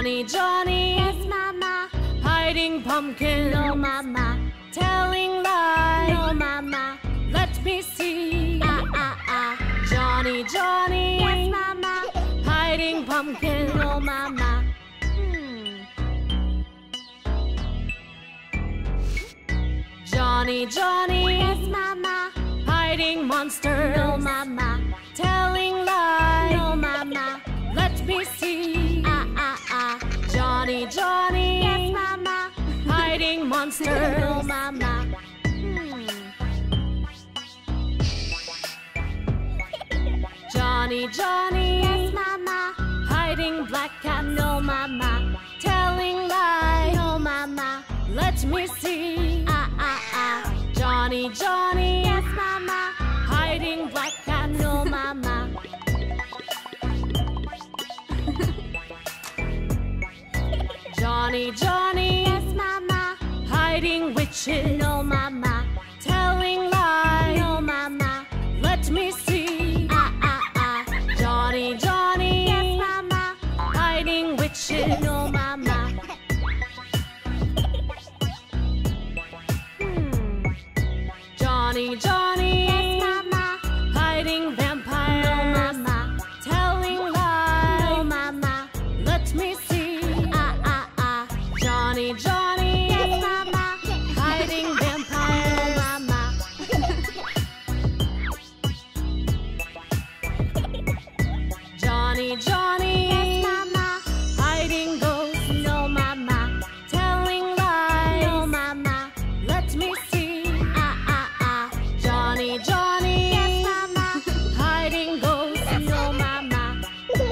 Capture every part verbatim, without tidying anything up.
Johnny, Johnny. Yes, Mama. Hiding pumpkins. No, Mama. Telling lies. No, Mama. Let me see. Ah, ah, ah. Johnny, Johnny. Yes, Mama. Hiding pumpkins. No, Mama. Hmm. Johnny, Johnny. Yes, Mama. Hiding monsters. No, Mama. Telling lies. No, Mama. Let me see. Ah, ah, ah. Johnny, Johnny. Yes, Mama. Hiding monsters. No, Mama. Hmm. Johnny, Johnny. Yes, Mama. Hiding black cats. No, Mama. Telling lies. No, Mama. Let me see. Ah, ah, ah. Johnny, Johnny. Yes, Mama. Hiding black cats. No, Mama. Johnny, Johnny. Yes, Mama. Hiding witches. No, Mama. Telling lies. No, Mama. Let me see. Ah, ah, ah. Johnny, Johnny. Yes, Mama. Hiding witches. No, Mama. Hmm. Johnny, Johnny. Yes, Mama. Hiding vampires. No, Mama. Telling lies. No, Mama. Let me see. Ah, ah, ah. Johnny, Johnny. Yes, Mama. Hiding No, vampires. Mama. Johnny, Johnny. Yes, Mama. Hiding ghosts. No, Mama. Telling lies. No, Mama. Let me see. Ah, ah, ah. Johnny, Johnny. Yes, Mama. Hiding ghosts. No, Mama.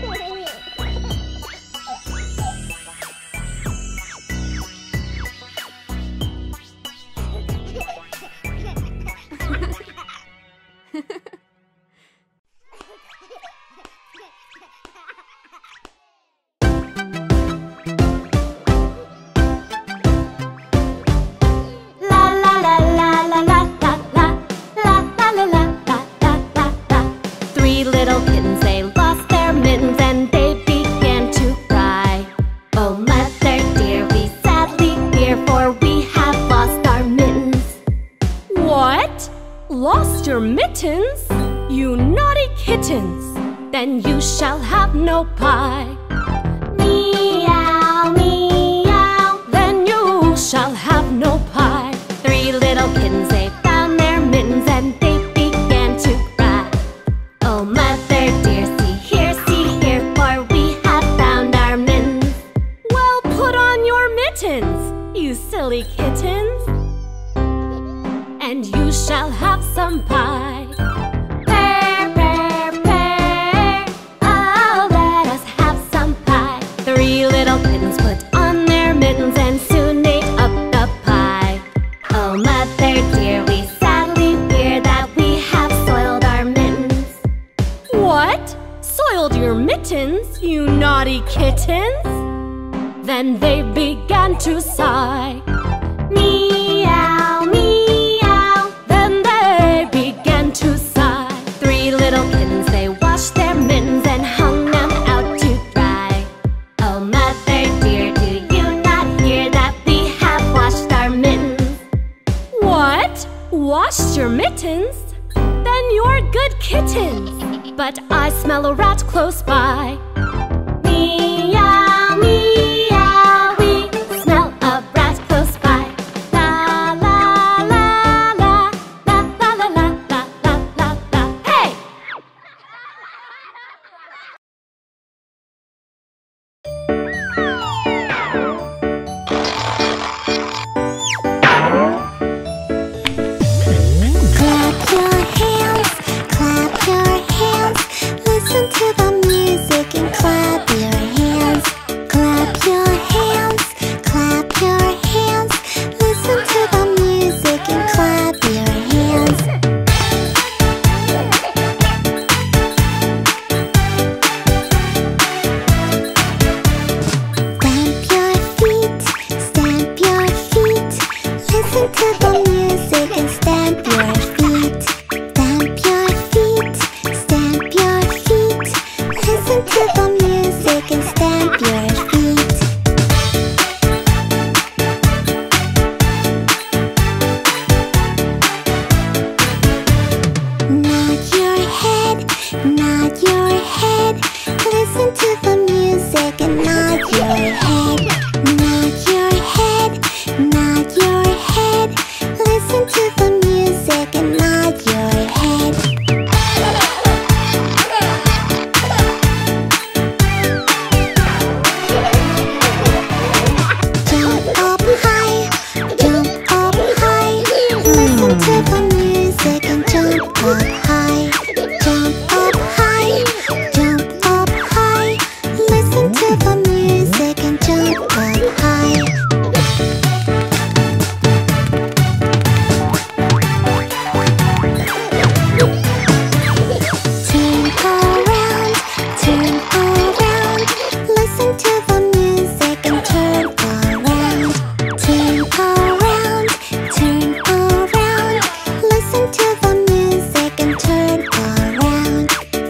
La la la la la la la la la la la la la la la la. Three little kittens, they lost their mittens and they began to cry. Oh, mother dear, we sadly fear, for we have lost our mittens. What? Lost your mittens? You naughty kittens! Then you shall have no pie. Meow, meow. Then you shall have no pie. Three little kittens, they found their mittens and they began to cry. Oh, mother dear, see here, see here, for we have found our mittens. Well, put on your mittens, you silly kittens, and you shall have some pie. Purr, purr, purr. Oh, let us have some pie. Three little kittens put on their mittens and soon ate up the pie. Oh, mother dear, we sadly fear that we have soiled our mittens. What? Soiled your mittens, you naughty kittens? Then they began to sigh. Meow, meow. Then they began to sigh. Three little kittens, they washed their mittens and hung them out to dry. Oh, mother dear, do you not hear that we have washed our mittens? What? Washed your mittens? Then you're good kittens. But I smell a rat close by. Meow, meow. We smell a rat close by. La la la la la la la la la la la la. Hey! Clap your hands, clap your hands. Listen to the music and clap your hands. your head, nod your head, nod your head. Listen to the music and nod your head. Jump up high, jump up high. Listen to the music and jump up high. Jump up high, jump up high. Listen to the music and jump up high. Turn around, turn around. Listen to the music and turn around. Turn around, turn around. Listen to the music and turn around.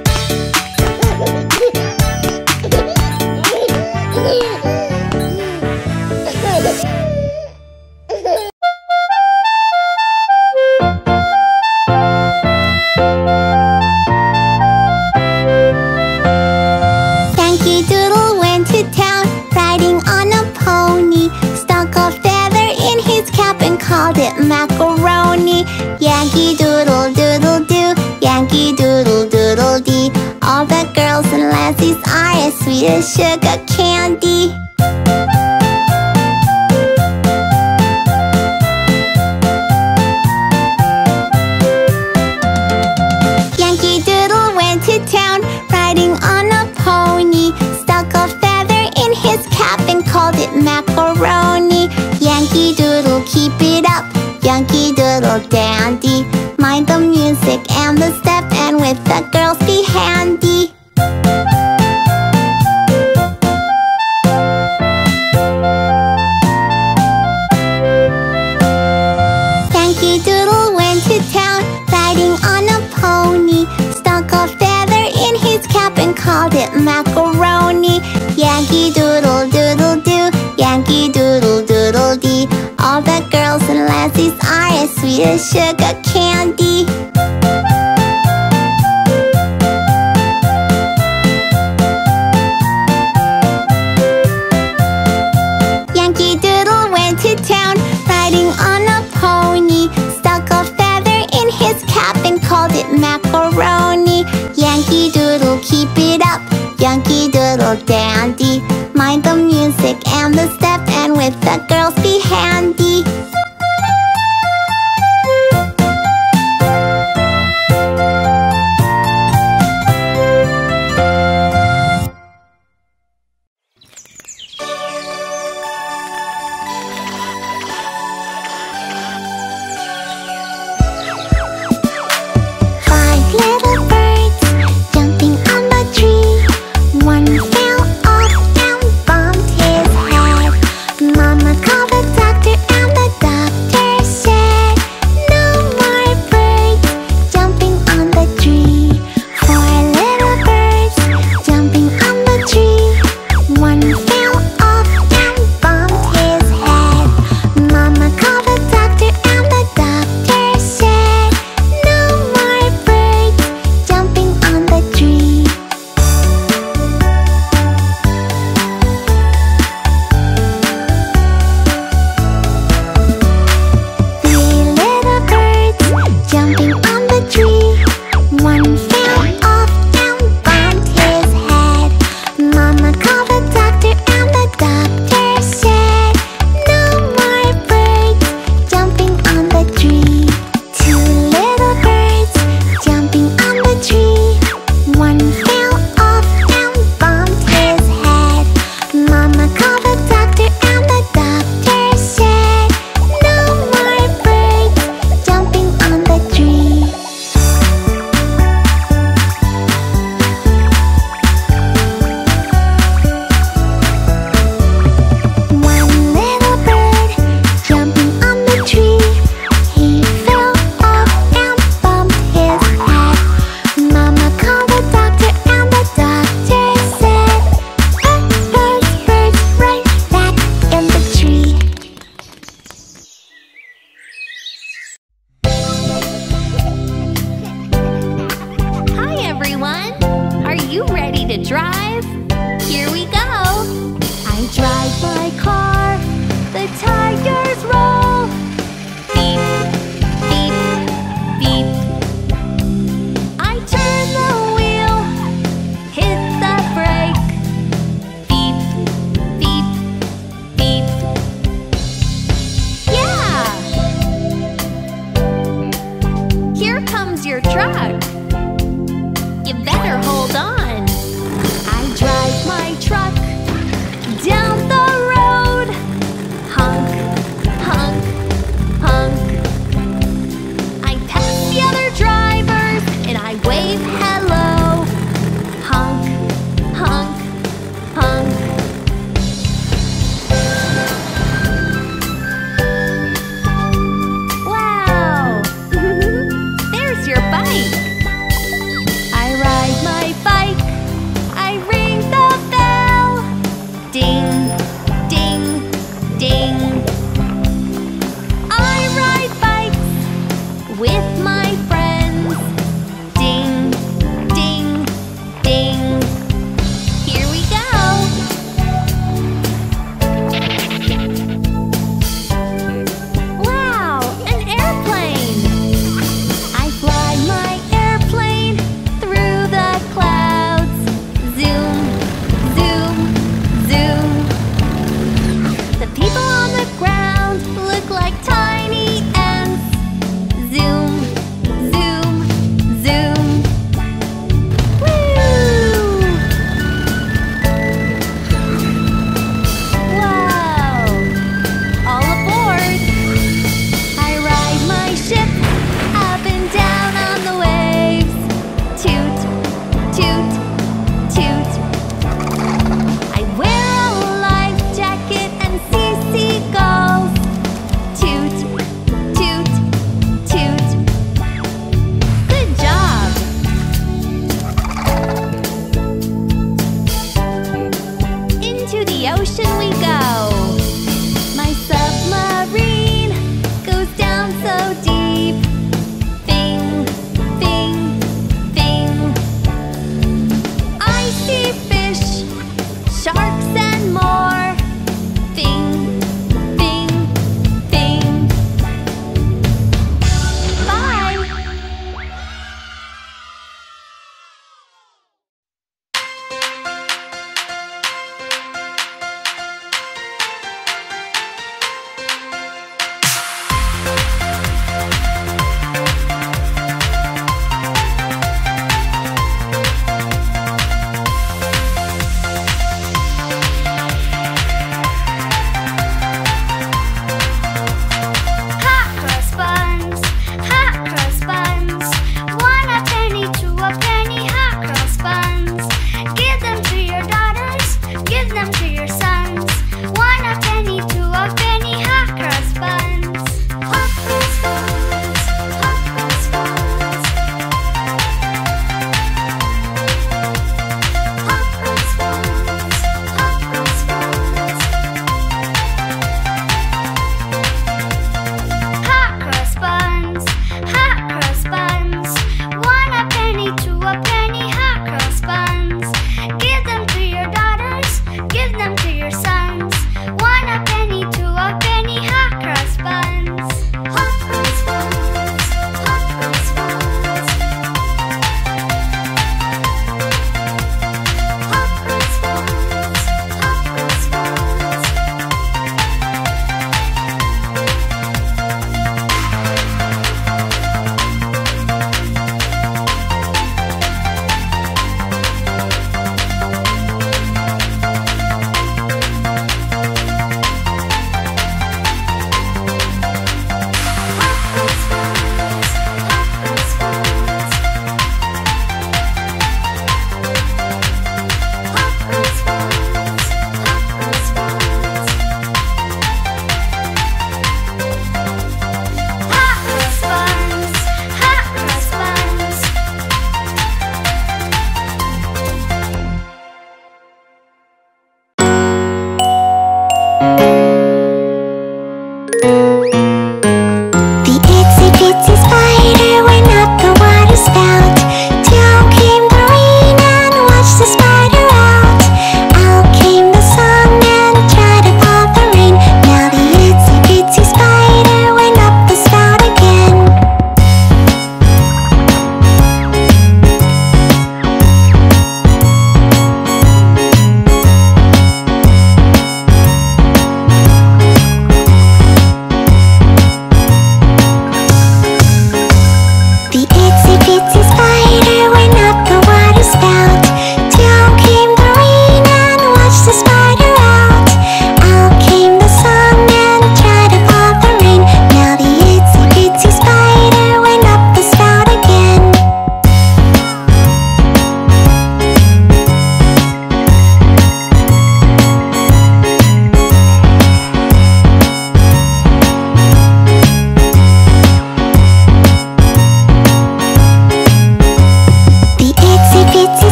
Yankee Doodle went to town, riding on a pony. Stuck a feather in his cap and called it macaroni. Yankee Doodle doodle do, Yankee Doodle doodle dee. All the girls and lassies are as sweet as sugar candy. Yankee Doodle went to town, riding on a pony. Stuck a feather in his cap and called it macaroni. Yankee Doodle, keep it up, Yankee Doodle dandy. Mind the music and the step, and with the girls be handy. Yankee Doodle went to town, riding on a pony. Stuck a feather in his cap and called it macaroni. Yankee Doodle doodle do, Yankee Doodle doodle dee. All the girls and lassies are as sweet as sugar candy. Yankee Doodle went to town, riding on a pony. Stuck a feather in his cap and called it macaroni. Yankee Doodle, keep it up, Yankee Doodle dandy. Mind the music and the step, and with the girls be handy. Five little birds jumping on the tree. One fell off and bumped his head. Mama called the doctor and the doctor the ocean we go. My submarine goes down so deep. Thing, thing, thing. I see fish, sharks and more. Thing, thing, thing. Bye!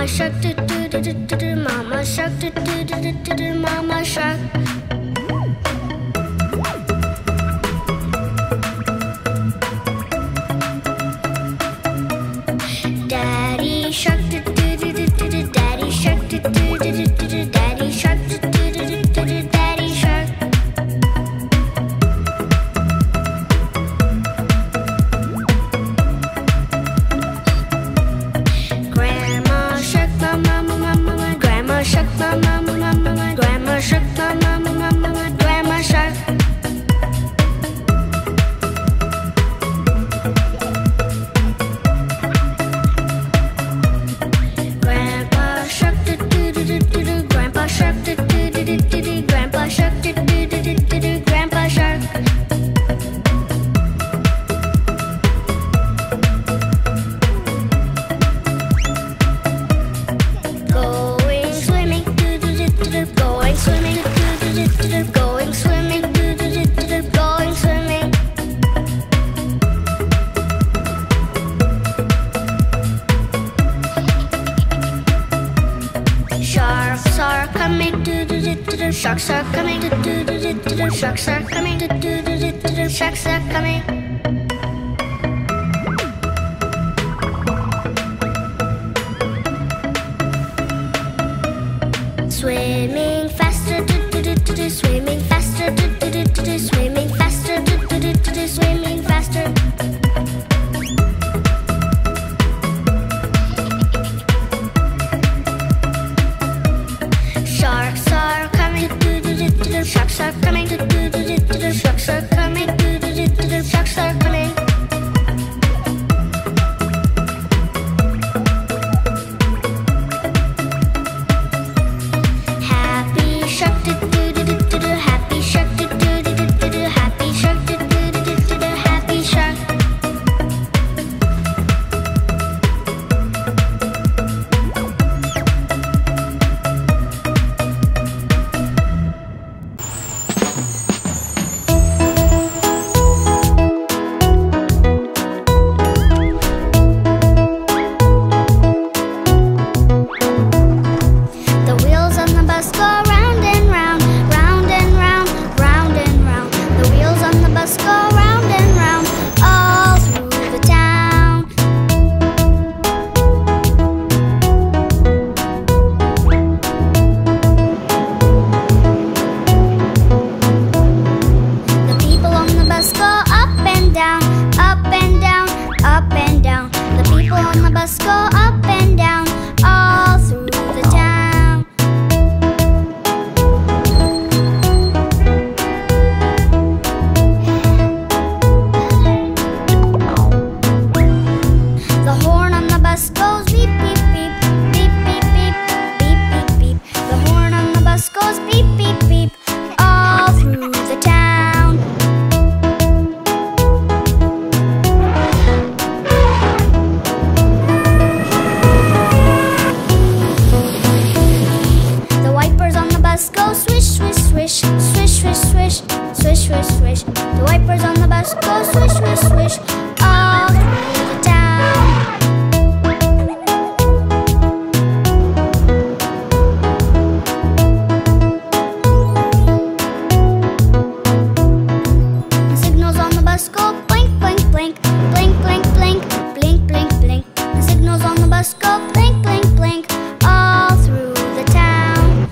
shark, do do do do do do. Mama shark, do do do do do do. Mama shark. Daddy shark, do do do do do do. Daddy shark, do do do do do do. Daddy shark, do do do do do do. Daddy shark. Grandma shark, mama, mama, mama. Grandma shark, mama, mama, mama. Grandma shark, mama, mama, mama. Grandma shark. Grandpa shark, do do do do do do. Grandpa shark, do do do do do do. Grandpa shark, do do do do do do. Grandpa shark. Going swimming, do do do do do. Going swimming, do do do do do. Going swimming, do do do do do. Going swimming. Sharks are coming, do do do do do. Sharks are coming, do do do do do do. Sharks are coming, do do do do do do. Sharks are coming. Swimming faster, do do do do do. Swimming faster, do do do do do. Swimming faster, do do do do do. Swimming faster. Sharks are coming, do do do do do. Sharks are coming, do do do do do do. Sharks are coming, do do do do do. Sharks are coming. Happy shark, do do do do do do. Happy shark, do do do do do do. Happy shark, do do do do do do. Happy shark. The wheels on the bus go round and round, round and round, round and round. The wheels on the bus go round and round, all through the town. The people on the bus go up and down, up and down, up and down. The people on the bus go up and down, all through the town. The horn on the bus goes beep, beep, beep, beep, beep, beep, beep, beep, beep. The horn on the bus goes beep, beep, beep, all through the town. The wipers on the bus go swish, swish, swish, swish, swish, swish, swish, swish, swish. The wipers on the bus go swish, swish, swish, all through the town. The signals on the bus go blink, blink, blink, blink, blink, blink, blink, blink, blink. The signals on the bus go blink, blink, blink, all through the town.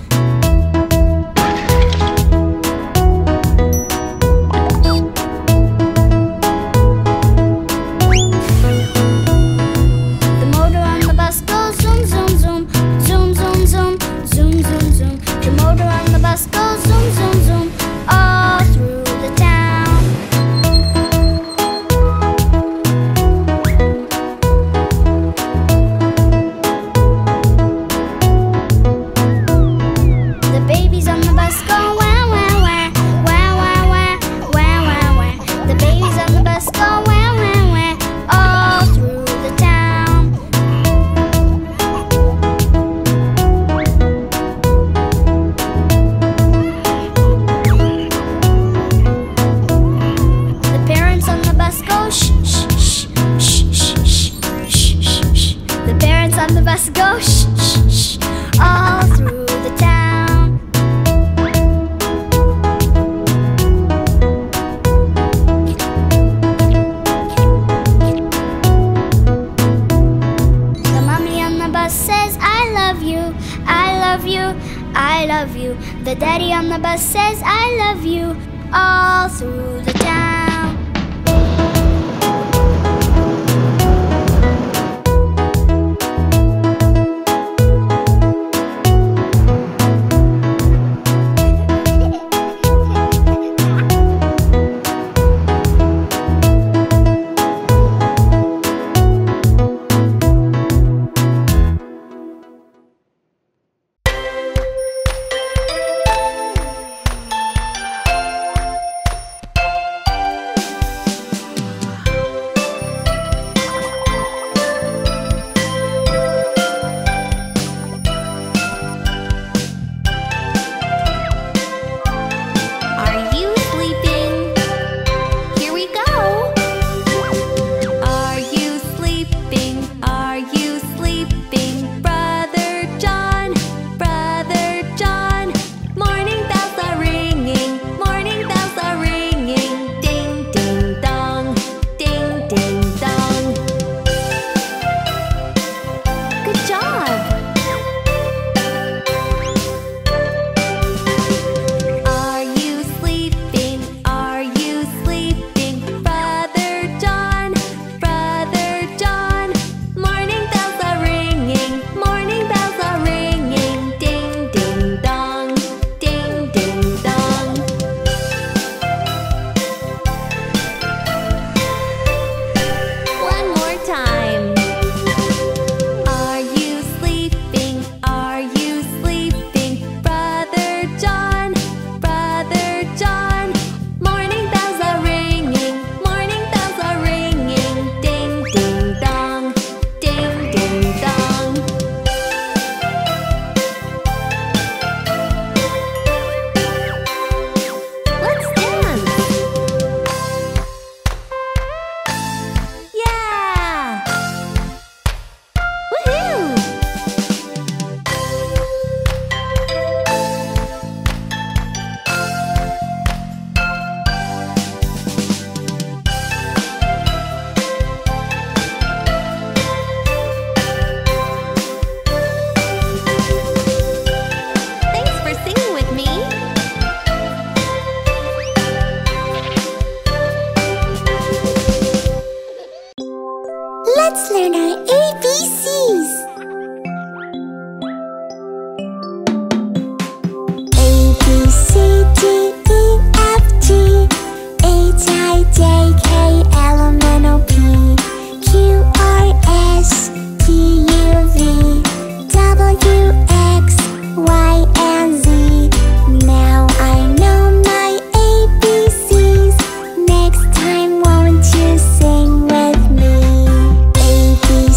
love you all through the town. Let's learn our A B Cs. A B C D E F G H I J K L M N O P Q R S T U V W X Y and Z. Now I know my A B Cs. Next time won't you sing with me? A B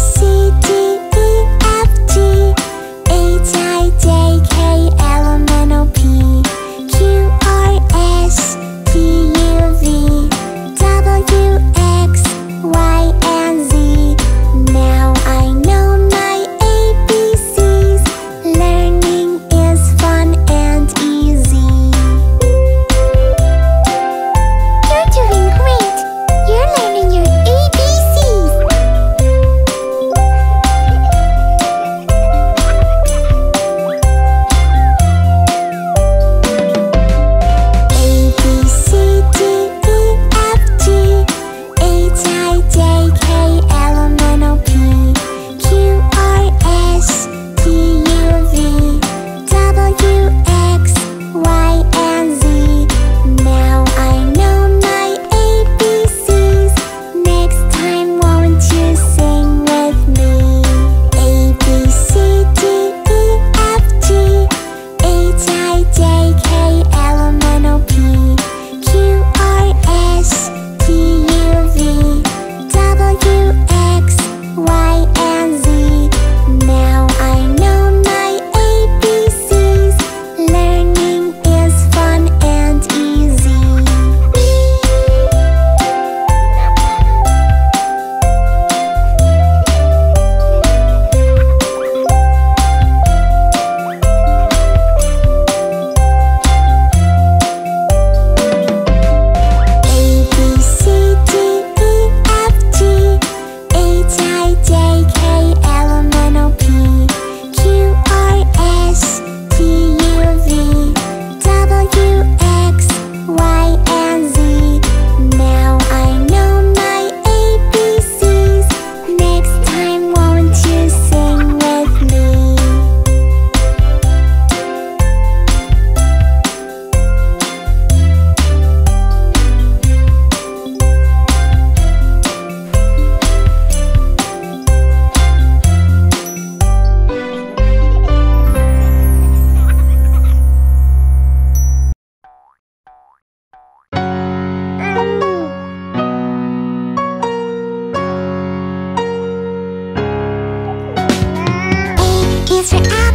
Mister Apple.